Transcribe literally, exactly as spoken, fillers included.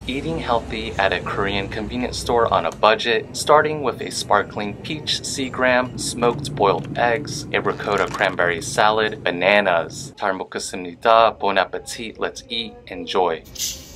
Eating healthy at a Korean convenience store on a budget, starting with a sparkling peach seagram, smoked boiled eggs, a ricotta cranberry salad, bananas. 잘 먹겠습니다. Bon appetit. Let's eat. Enjoy.